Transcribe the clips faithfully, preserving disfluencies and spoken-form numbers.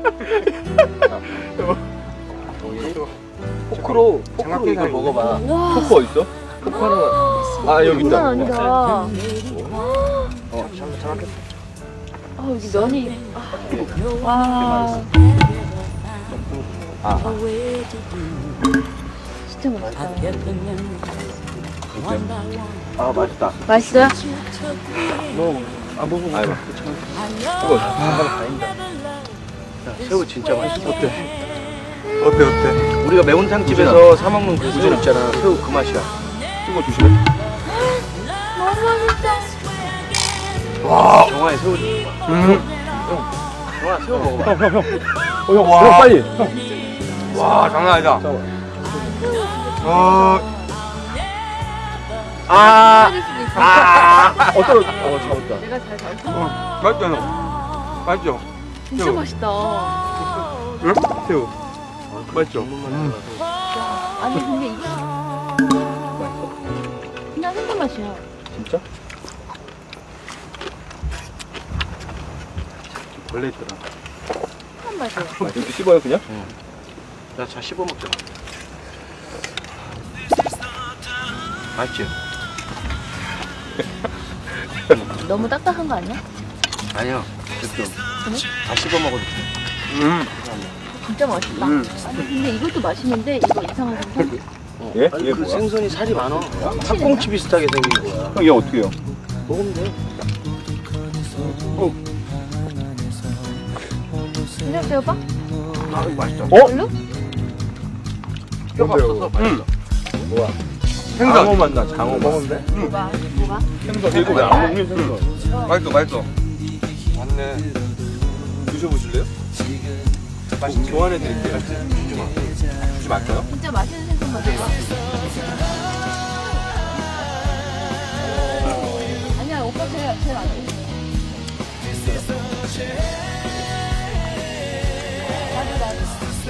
포크로 포크로 이거 먹어봐. 포크 어딨어? 포크는 아 여기 있다. 아니다. 어 장갑. 아 여기 면이 와. 아 진짜 맛있다. 아 맛있다. 맛있어요? 뭐 아 먹어. 아이고. 이거 장갑 다행이다. 새우 진짜 맛있어. 어때? 어때 어때? 우리가 매운탕집에서 사 먹는 그 새우 있잖아. 새우 그 맛이야. 이거 조심해. 너무 맛있다. 와. 정화의 새우. 음. 정화 새우 먹어봐. 형 형 형. 어 형 와. 빨리. 형. 와 장난 아니다. 아. 아. 아. 어떤? 어 잡았다. 내가 잘 잡았어. 어. 맛있다 형. 맛있죠? 진짜 새우. 맛있다. 응? 새우. 맛있죠? 음. 아니 근데 이게 그냥 생선 맛이야. 진짜? 벌레 있더라. 한 맛이야. 이렇게 씹어요 그냥? 응. 나 자 씹어 먹자. 맛있지? 너무 딱딱한 거 아니야? 아니요. 됐어. 그래? 다 씹어 먹어도 돼. 음. 진짜 맛있다. 음. 아니 근데 이것도 맛있는데 이거 이상한 생선? 예? 아니, 얘 그 뭐야? 생선이 살이 많아. 꽁치 닭꽁치 비슷하게 생긴 거야. 형 얘 어떻게 해요? 먹으면 돼. 그냥 떼어봐? 아, 이거 맛있다. 어? 별로? 뼈가 없어서 맛있다. 뭐야? 생선. 장어 맛나. 장어 맛. 돼? 뭐가? 뭐가? 생선. 이거 왜안 먹는 생선? 맛있어 맛있어. 맞네. 드셔보실래요? 맛있지. 교환해드릴게요. 주지 마. 주지 말까요? 진짜 맛있는 생선 맛이야. 아니야 오빠 제일 제일 안 돼. 나도 나도.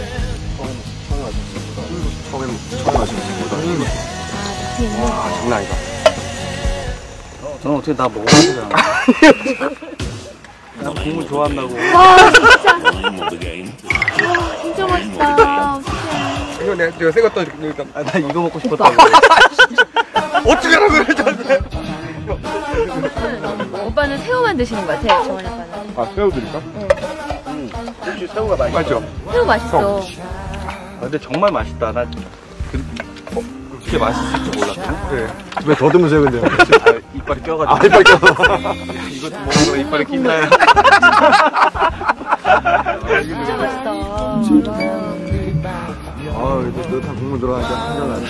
처음에 처음 마시는 거보다. 아 미치겠네. 와 장난 아니다. 너는 어떻게 나 먹어야 되잖아. 나 국물 좋아한다고. 와 진짜. 와 진짜 맛있다. 어떡해. 이거 내가 내가 새거 떠줄게. 아, 나 이거 먹고 싶었다고. 어떻게 하라고 그래 저한테. 오빠는 새우만 드시는 것 같아. 정원이 오빠는. 아 새우 드릴까? 음, 역시 새우가 맛있어. 맞죠? 새우 맛있어. 아, 근데 정말 맛있다. 나 그, 어, 그렇게 맛있을 줄 몰랐거든. 그래. 왜 더듬으세요 근데? 아, 이빨이 껴가지고. 아 이빨 껴서. 이것도 먹으면 이빨이 낀다요. 진짜 맛있다. 아 이거 너다 국물 들어가니까 한잔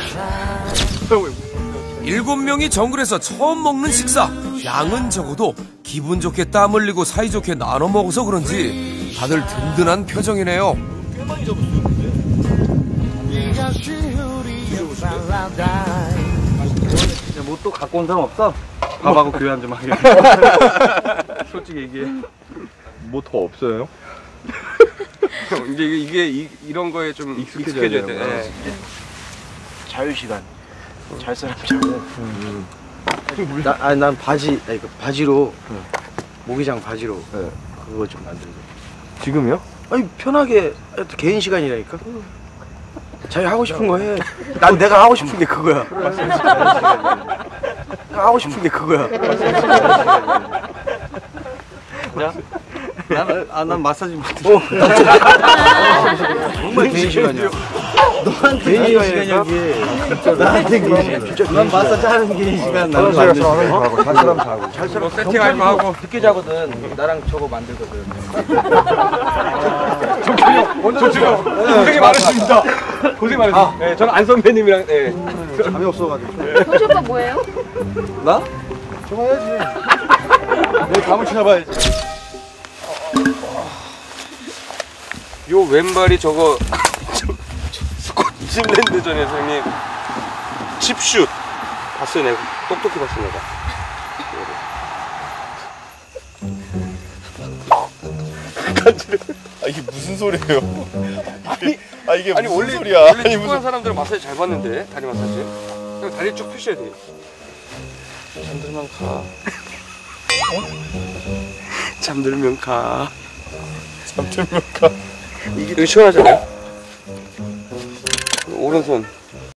일곱 명이 정글에서 처음 먹는 식사. 양은 적어도 기분 좋게 땀 흘리고 사이좋게 나눠 먹어서 그런지 다들 든든한 표정이네요. 뭐 또 갖고 온 사람 없어? 밥하고 교환 좀 하게. 솔직히 얘기해. 뭐 더 없어요? 이제 이게 이, 이런 거에 좀 익숙해져야 익숙해져야 돼. 되는 네. 자유시간. 잘 사람 자고. 음. 나, 아니, 난 바지, 아니, 그 바지로, 모기장 바지로, 네. 그거 좀 만들자. 지금요? 아니, 편하게, 개인 시간이라니까? 자기 하고 싶은 거 해. 난 내가 하고 싶은 게 그거야. 내가 하고 싶은 게 그거야. 야? 난, 아, 난 마사지 못해. 어, 정말 개인 시간이야. 너한테 개인 시간이야, 이게. 나한테 개인 시간. 진짜 난 마사지 하는 개인 시간. 나는 잘 사람 자고. 잘 살아. 세팅할 거 하고. 늦게 자거든. 나랑 저거 만들거든. 좋죠. 고생이 많으십니다. 고생 많으십니다. 네, 저는 안 선배님이랑 네. 잠이 없어가지고. 도시 오빠 뭐예요? 나? 좀 해야지. 내 감을 찾아봐야지. 요 왼발이 저거 스코틀랜드전에서 형님 칩슛 봤어요. 내가 똑똑히 봤어 내가. 아 이게 무슨 소리예요? 아니, 아 이게 아니 무슨 원래 소리야? 원래 아니 축구하는 무슨 사람들은 마사지 잘 받는데 다리 마사지. 그냥 다리 쭉 펴셔야 돼. 잠들면 가. 잠들면 가. 잠들면가. 이게 시원하잖아요. 오른손